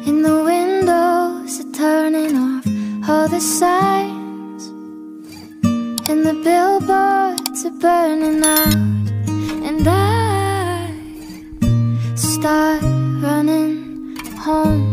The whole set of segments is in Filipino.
And the windows are turning off all the signs, and the billboards are burning out, and I start running home.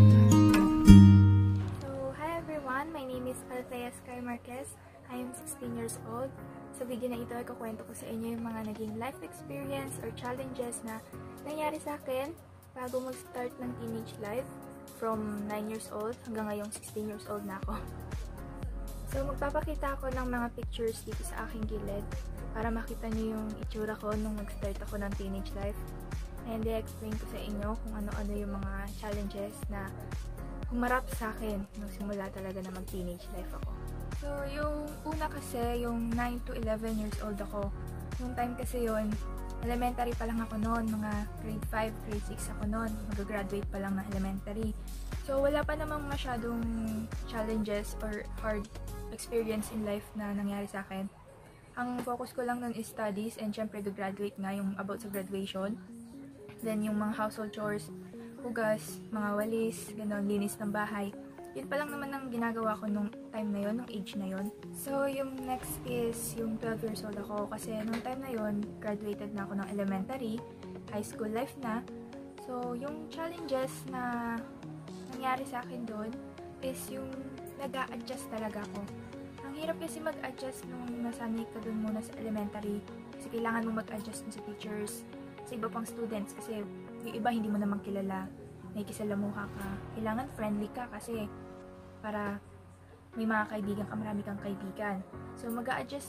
So, hi everyone! My name is Althea Marquez. I am 16 years old. Sa video na ito ay kukwento ko sa inyo yung mga naging life experience or challenges na nangyari sa akin bago mag-start ng teenage life from 9 years old hanggang ngayong 16 years old na ako. So, magpapakita ako ng mga pictures dito sa aking gilid para makita niyo yung itsura ko nung mag-start ako ng teenage life. And i-explain ko sa inyo kung ano-ano yung mga challenges na humarap sa akin nung simula talaga na mag-teenage life ako. So, yung una kasi, yung 9 to 11 years old ako. Nung time kasi yon, elementary pa lang ako noon, mga grade 5, grade 6 ako noon. Mag-graduate pa lang na elementary. So, wala pa namang masyadong challenges or hard experience in life na nangyari sa akin. Ang focus ko lang noon is studies, and syempre graduate nga yung about sa graduation. Then, yung mga household chores, hugas, mga walis, gano'n, linis ng bahay. Yun pa lang naman ang ginagawa ko nung time na yon, nung age na yon. So, yung next is yung 12 years old ako kasi nung time na yon, graduated na ako ng elementary, high school life na. So, yung challenges na nangyari sa akin doon is yung nag-a-adjust talaga ako. Ang hirap kasi mag-adjust nung nasanay ka doon muna sa elementary kasi kailangan mo mag-adjust sa teachers, sa iba pang students kasi yung iba hindi mo naman kilala, may kisalamuha ka, kailangan friendly ka kasi para may mga kaibigan ka, marami kang kaibigan. So, nag-a-adjust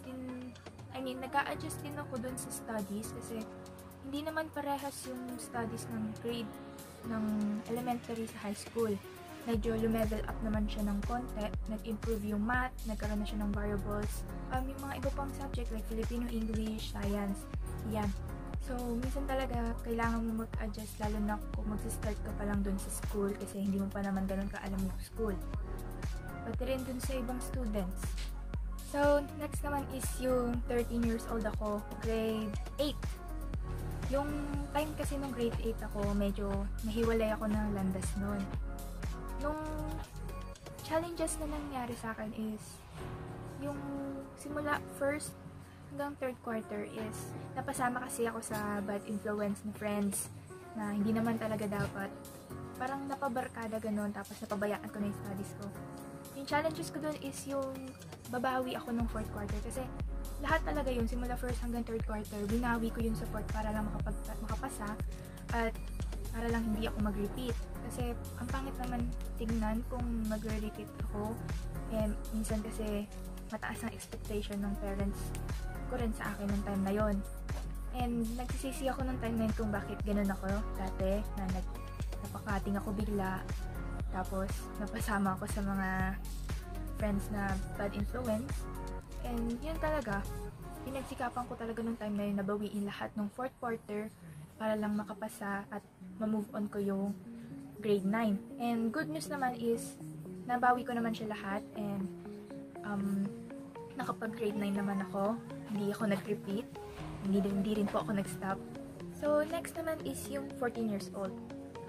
din ako dun sa studies kasi hindi naman parehas yung studies ng grade ng elementary sa high school. Medyo lumevel up naman siya ng konti, nag-improve yung math, nagkaroon na siya ng variables, yung mga iba pang subject like Filipino, English, Science, yan. So, minsan talaga kailangan mo mag-adjust lalo na kung mag-start ka pa lang dun sa school kasi hindi mo pa naman ganun ka-alam yung school. Pati rin dun sa ibang students. So, next naman is yung 13 years old ako, grade 8. Yung time kasi nung grade 8 ako, medyo nahiwalay ako ng landas nun. Nung challenges na nangyari sa akin is, yung simula first hanggang third quarter is, napasama kasi ako sa bad influence na friends na hindi naman talaga dapat. Parang napabarkada ganun, tapos napabayaan ko na yung studies ko. Yung challenges ko dun is yung babawi ako ng fourth quarter kasi lahat talaga yun, simula first hanggang third quarter, binawi ko yun sa fourth para lang makapasa at para lang hindi ako mag-repeat. Kasi ang pangit naman tignan kung mag-repeat ako. Minsan kasi mataas ang expectation ng parents ko rin sa akin ng time na yon. And nagsisisi ako ng time na yun kung bakit ganun ako dati, na napakating ako bigla. Tapos, napasama ako sa mga friends na bad influence. And yun talaga, pinagsikapan ko talaga nung time na yun, nabawiin lahat ng fourth quarter para lang makapasa at ma-move on ko yung grade 9. And good news naman is, nabawi ko naman siya lahat and nakapag-grade 9 naman ako. Hindi ako nag-repeat. Hindi rin po ako nag-stop. So, next naman is yung 14 years old.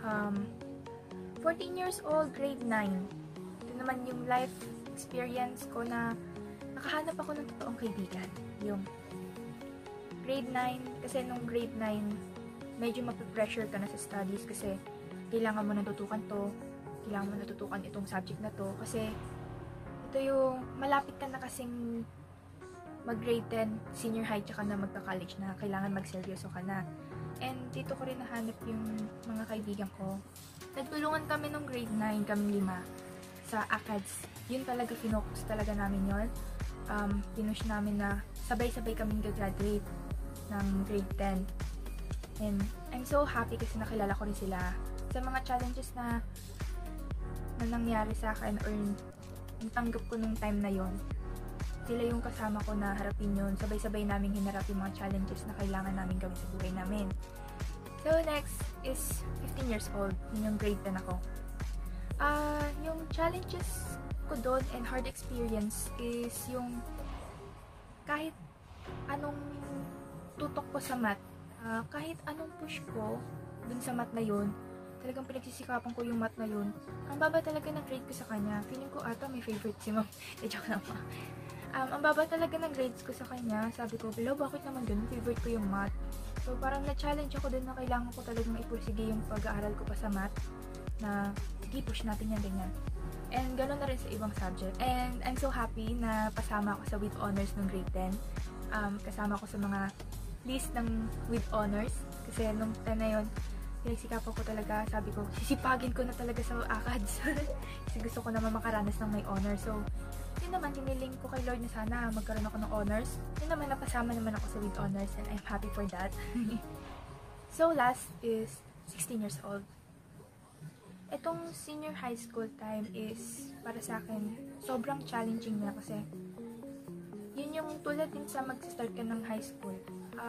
14 years old, grade 9. Ito naman yung life experience ko na nakahanap ako ng totoong kaibigan. Yung grade 9, kasi nung grade 9, medyo mapipressure ka na sa studies kasi kailangan mo natutukan to, kailangan mo natutukan itong subject na to kasi ito yung malapit ka na kasing mag-grade 10, senior high, tsaka na magka-college na kailangan magseryoso ka na. And dito ko rin nahanap yung mga kaibigan ko. Nagtulungan kami nung grade 9, kami 5, sa ACADS. Yun talaga, finocus talaga namin yun. Pinush namin na sabay-sabay kaming gagraduate ng grade 10. And I'm so happy kasi nakilala ko rin sila. Sa mga challenges na nangyari sa akin or yung tanggap ko nung time na yon, sila yung kasama ko na harapin yun. Sabay-sabay namin hinarap yung mga challenges na kailangan namin gawin sa buhay namin. So, next is 15 years old. Yun yung grade 10 ako. Yung challenges ko doon and hard experience is yung kahit anong tutok ko sa math, kahit anong push ko dun sa math na yun, talagang pinagsisikapan ko yung math na yun. Ang baba talaga ng grade ko sa kanya. Feeling ko ata may favorite si ma'am. Joke lang po. Ang baba talaga ng grades ko sa kanya. Sabi ko, Bilo, bakit naman ganun? Favorite ko yung math. So, parang na-challenge ako din na kailangan ko talagang ipursige yung pag-aaral ko pa sa math. Na, sige, push natin yan, ganyan. And gano'n na rin sa ibang subject. And I'm so happy na pasama ako sa with honors ng grade 10. Kasama ko sa mga list ng with honors. Kasi nung time na yun, pinagsikapan ko talaga. Sabi ko, sisipagin ko na talaga sa ACADS. Kasi gusto ko naman makaranas ng may honor. So, yun naman, hiniling ko kay Lord na sana magkaroon ako ng honors. Yun naman, napasama naman ako sa with honors and I'm happy for that. So, last is 16 years old. Itong senior high school time is, para sa akin, sobrang challenging na kasi yun yung tulad din sa mag-start ka ng high school.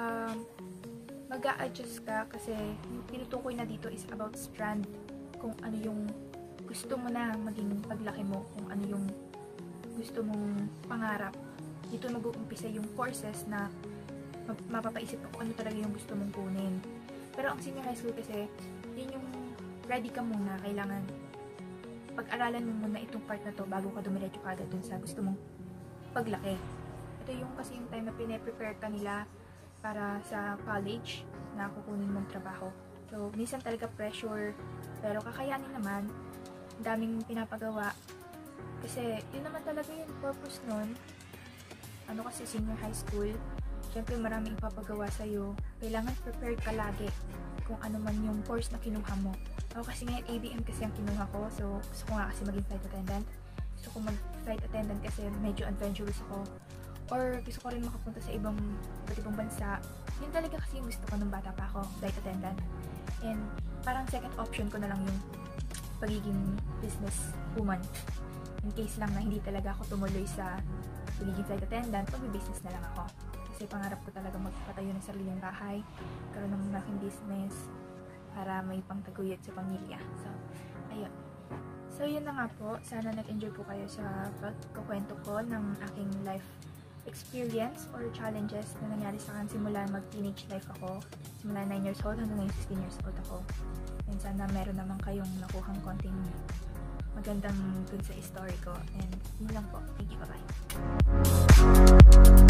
Mag-a-adjust ka kasi yung tinutukoy na dito is about strand. Kung ano yung gusto mo na maging paglaki mo, kung ano yung gusto mong pangarap. Dito mag-uumpisa yung courses na mapapaisip ko kung ano talaga yung gusto mong kunin. Pero ang senior high school kasi, yun yung ready ka muna. Kailangan pag-aralan mo muna itong part na to bago ka dumiretso ka agad dun sa gusto mong paglaki. Ito yung kasi yung time na pine-prepare ka nila para sa college na kukunin mong trabaho. So, minsan talaga pressure, pero kakayanin naman. Daming pinapagawa. Kasi, yun naman talaga yung purpose nun. Ano kasi senior high school, syempre maraming ipapagawa sa'yo. Kailangan prepared ka lagi kung ano man yung course na kinuha mo. Ako kasi ngayon ABM kasi ang kinuha ko, so gusto ko nga kasi maging flight attendant. Gusto ko mag-flight attendant kasi medyo adventurous ako. Or gusto ko rin makapunta sa iba't ibang bansa. Yun talaga kasi yung gusto ko nung bata pa ako, flight attendant. And parang second option ko na lang yung pagiging business woman. In case lang na hindi talaga ako tumuloy sa pagiging flight attendant, mag-business na lang ako. Kasi pangarap ko talaga magpatayo ng sariling bahay, karoon ng malaking business, para may pangtaguyod sa pamilya. So, ayun. So, yun na nga po. Sana nag-enjoy po kayo sa pagkukwento ko ng aking life experience or challenges na nangyari sa akin simula mag-teenage life ako. Simula 9 years old hanggang ngayon 16 years old ako. And sana meron naman kayong nakuhang konting magandang dun sa story ko. And yun lang po. Thank you. Bye-bye.